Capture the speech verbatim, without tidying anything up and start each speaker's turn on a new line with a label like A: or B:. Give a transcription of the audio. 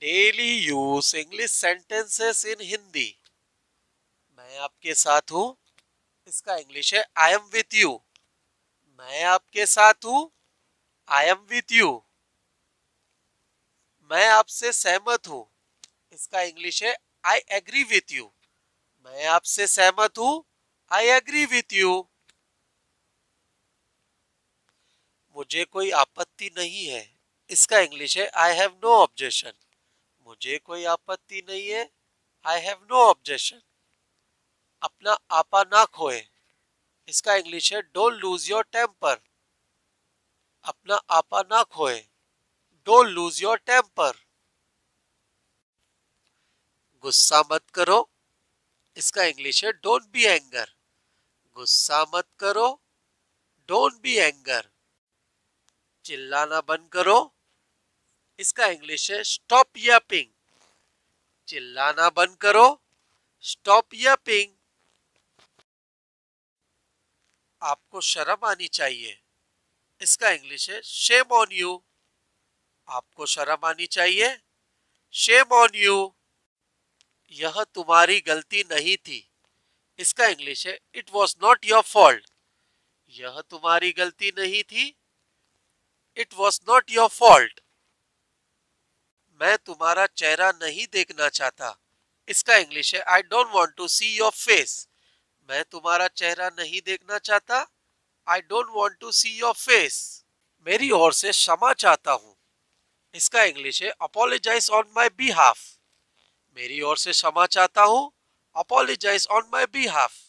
A: Daily use English sentences in Hindi. मैं आपके साथ हूँ, इसका इंग्लिश है आई एम विथ यू। मैं आपके साथ हूँ, आई एम विथ यू। मैं आपसे सहमत हूँ, इसका इंग्लिश है आई एग्री विथ यू। मैं आपसे सहमत हूँ, आई एग्री विथ यू। मुझे कोई आपत्ति नहीं है, इसका इंग्लिश है आई हैव नो ऑब्जेक्शन। मुझे कोई आपत्ति नहीं है, आई हैव नो ऑब्जेक्शन। अपना आपा ना खोए, इसका इंग्लिश है डोंट लूज योर टेम्पर। अपना आपा ना खोए, डोंट लूज योर टेम्पर। गुस्सा मत करो, इसका इंग्लिश है डोंट बी एंगर। गुस्सा मत करो, डोंट बी एंगर। चिल्लाना बंद करो, इसका इंग्लिश है स्टॉप यापिंग। चिल्लाना बंद करो, स्टॉप यापिंग। आपको शर्म आनी चाहिए, इसका इंग्लिश है शेम ऑन यू। आपको शर्म आनी चाहिए, शेम ऑन यू। यह तुम्हारी गलती नहीं थी, इसका इंग्लिश है it was not your fault. यह तुम्हारी गलती नहीं थी, it was not your fault. मैं तुम्हारा चेहरा नहीं देखना चाहता, इसका इंग्लिश है I don't want to see your face. मैं तुम्हारा चेहरा नहीं देखना चाहता, I don't want to see your face. मेरी ओर से क्षमा चाहता हूँ, इसका इंग्लिश है अपोलोजाइज ऑन माई बिहाफ। मेरी ओर से क्षमा चाहता हूँ, अपोलोजाइज ऑन माई बिहाफ।